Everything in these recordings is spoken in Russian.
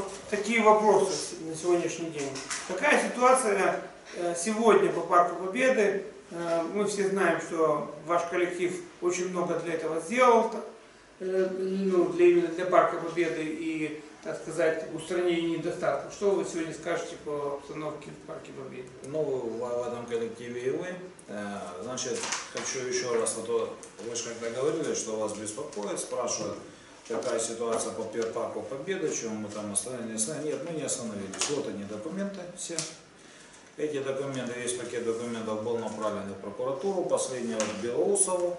вот такие вопросы на сегодняшний день. Какая ситуация сегодня по Парку Победы? Мы все знаем, что ваш коллектив очень много для этого сделал, именно для Парка Победы и, так сказать, устранения недостатков. Что вы сегодня скажете по обстановке в Парке Победы? Ну, в этом коллективе и вы. Значит, хочу еще раз, а то вы же когда говорили, что вас беспокоит, спрашивают, какая ситуация по Парку Победы, чем мы там остановились. Нет, мы не остановились. Вот они документы все. Эти документы, весь пакет документов был направлен в прокуратуру, последний от Белоусову.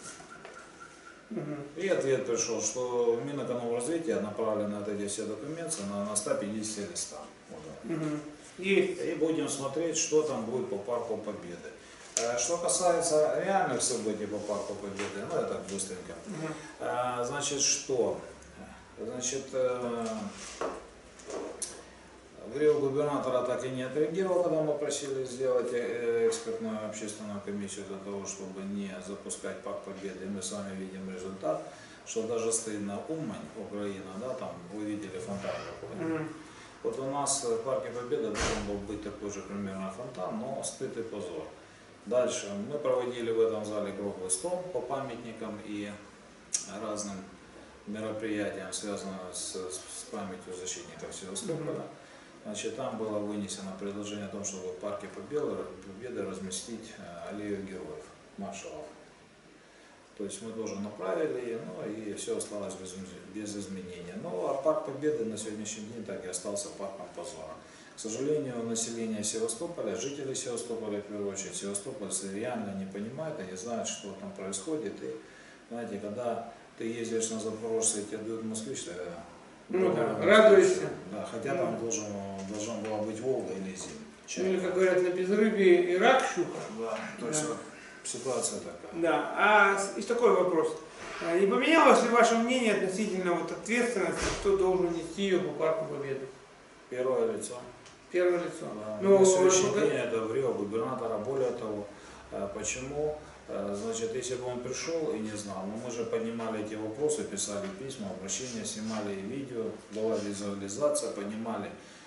И ответ пришел, что в Минэкономразвития направлены эти все документы на 150 листах. Вот. И будем смотреть, что там будет по Парку Победы. Что касается реальных событий по Парку Победы, ну это быстренько. Значит, что? Значит, в Рио губернатора так и не отреагировал, когда мы просили сделать экспертную общественную комиссию для того, чтобы не запускать Парк Победы. Мы с вами видим результат, что даже стыдно Умань, Украина, да, там вы видели фонтан какой. Вот у нас в Парке Победы должен был быть такой же примерно фонтан, но стыд и позор. Дальше мы проводили в этом зале круглый стол по памятникам и разным мероприятиям, связанным с памятью защитников Севастополя. Значит, там было вынесено предложение о том, чтобы в Парке Победы разместить аллею героев, маршалов. То есть мы тоже направили, ну и все осталось без изменений. Ну а Парк Победы на сегодняшний день так и остался парком позора. К сожалению, население Севастополя, жители Севастополя, в первую очередь, севастопольцы реально не понимают, они знают, что там происходит. И, знаете, когда ты ездишь на Запорожце и тебе дают москвич, радуешься. Да, хотя там должна была быть Волга или Зим. Или, как говорят, на безрыбье и рак щука. Да, то есть вот ситуация такая. Да, и такой вопрос. Не поменялось ли ваше мнение относительно вот ответственности, кто должен нести ее по Парку Победы? Первое лицо. Первое лицо. Да. На следующий день это в Рио губернатора. Более того, почему? Значит, если бы он пришел и не знал, но мы же поднимали эти вопросы, писали письма, обращения, снимали видео, была визуализация, поднимали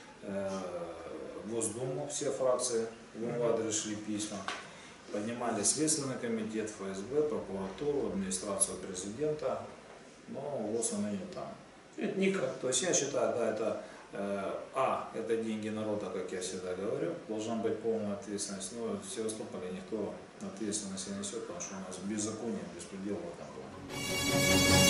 Госдуму, все фракции в адрес шли письма, поднимали Следственный комитет, ФСБ, прокуратуру, администрацию президента, но вот она не там. Это никак. То есть я считаю, да, это это деньги народа, как я всегда говорю, должна быть полная ответственность, но в Севастополе никто ответственности не несет, потому что у нас беззаконие, беспредел в этом было.